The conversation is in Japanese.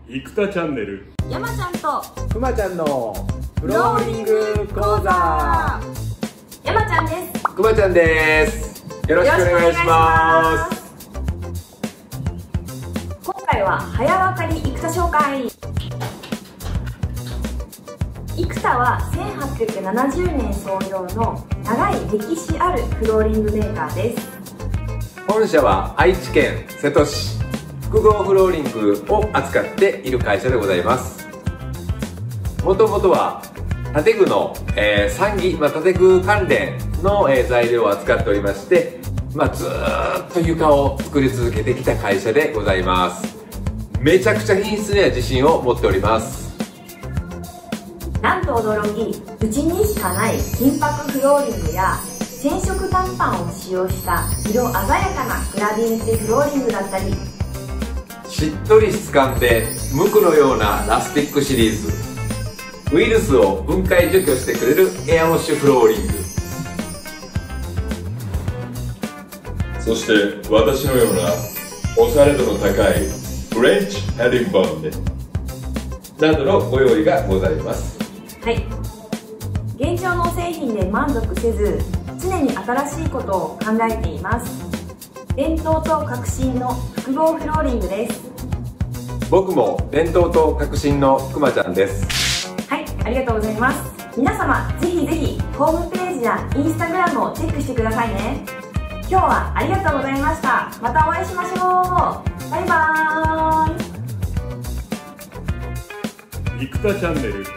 生田チャンネル、 山ちゃんとくまちゃんのフローリング講座。 山ちゃんです。 くまちゃんです。よろしくお願いします。 今回は早わかり生田紹介。生田は1870年創業の長い歴史あるフローリングメーカーです。 本社は愛知県瀬戸市、複合フローリングを扱っている会社でございます。もともとは建具の、産技、建具関連の、材料を扱っておりまして、ずーっと床を作り続けてきた会社でございます。めちゃくちゃ品質には自信を持っております。 なんと驚き、うちにしかない金箔フローリングや染色短パンを使用した色鮮やかなグラディエンテフローリングだったり、 しっとり質感で無垢のようなラスティックシリーズ、ウイルスを分解除去してくれるエアウォッシュフローリング、 そして私のようなおしゃれ度の高いフレンチヘディングボンドなどのご用意がございます。 はい、現状の製品で満足せず、常に新しいことを考えています。伝統と革新の複合フローリングです。 僕も伝統と革新のくまちゃんです。 はい、ありがとうございます。皆様ぜひぜひホームページやインスタグラムをチェックしてくださいね。今日はありがとうございました。またお会いしましょう。バイバーイ。 生田チャンネル。